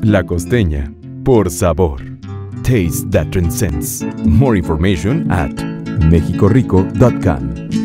La Costeña, por sabor. Taste that transcends. More information at mexicorico.com.